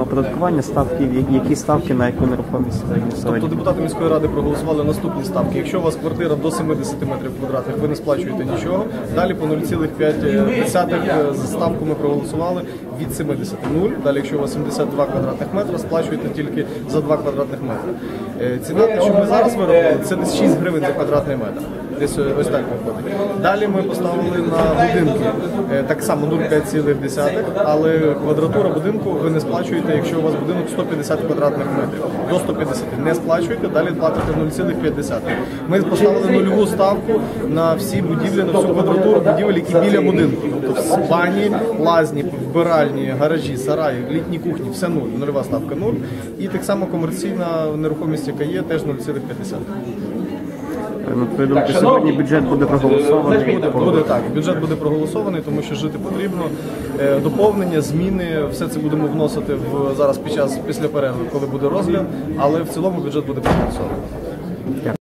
Оподаткування ставки, які ставки на яку нерухомість? Тобто депутати міської ради проголосували наступні ставки. Якщо у вас квартира до 70 метрів квадратних, ви не сплачуєте нічого. Далі по 0,5 за ставку ми проголосували від 70 – 0. Далі, якщо у вас 72 квадратних метра, сплачуєте тільки за 2 квадратних метри. Ціна, що ми зараз виробили, це десь 6 гривень за квадратний метр. Десь ось так виходить. Далі ми поставили на будинки так само 0,5, але квадратура будинку ви не сплачуєте, якщо у вас будинок 150 квадратних метрів. До 150 не сплачуєте, далі платите 0,5. Ми поставили нульову ставку на всі будівлі, на всю квадратуру будівель, які біля будинку. Тобто бані, лазні, вбиральні, гаражі, сараї, літні кухні, все 0, нульова ставка 0. І так само комерційна нерухомість, яка є, теж 0,5. На твою думку, сьогодні бюджет буде проголосований? Буде так, бюджет буде проголосований, тому що жити потрібно. Доповнення, зміни, все це будемо вносити зараз після перерви, коли буде розгляд, але в цілому бюджет буде проголосований.